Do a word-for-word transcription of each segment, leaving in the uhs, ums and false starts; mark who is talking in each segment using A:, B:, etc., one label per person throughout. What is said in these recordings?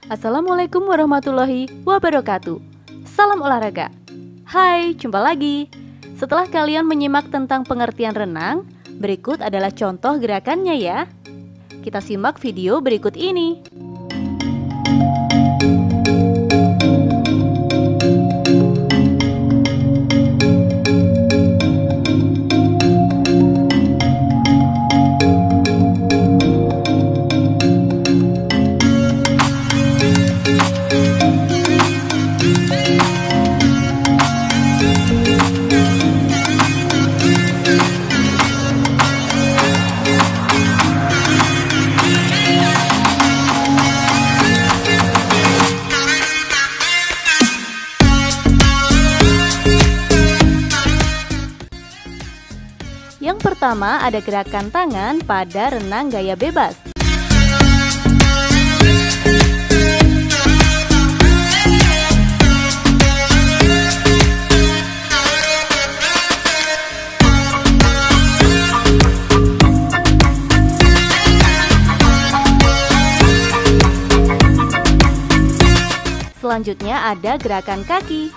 A: Assalamualaikum warahmatullahi wabarakatuh. Salam olahraga. Hai, jumpa lagi. Setelah kalian menyimak tentang pengertian renang, berikut adalah contoh gerakannya ya. Kita simak video berikut ini. Yang pertama ada gerakan tangan pada renang gaya bebas. Selanjutnya ada gerakan kaki.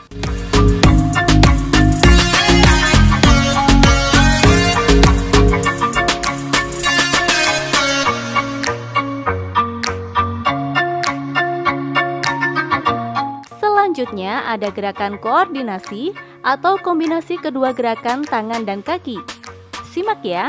A: Selanjutnya ada gerakan koordinasi atau kombinasi kedua gerakan tangan dan kaki. Simak ya.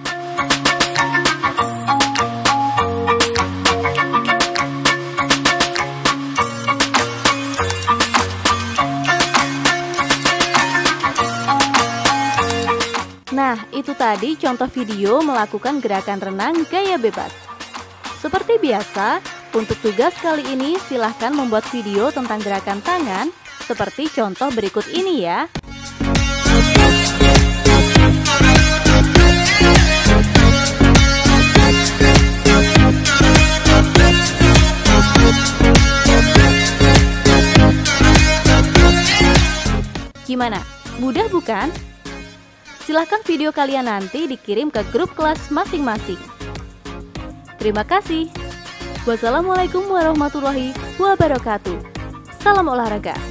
A: Nah, itu tadi contoh video melakukan gerakan renang gaya bebas. Seperti biasa, untuk tugas kali ini silahkan membuat video tentang gerakan tangan seperti contoh berikut ini ya. Gimana? Mudah bukan? Silahkan video kalian nanti dikirim ke grup kelas masing-masing. Terima kasih. Wassalamualaikum warahmatullahi wabarakatuh. Salam olahraga.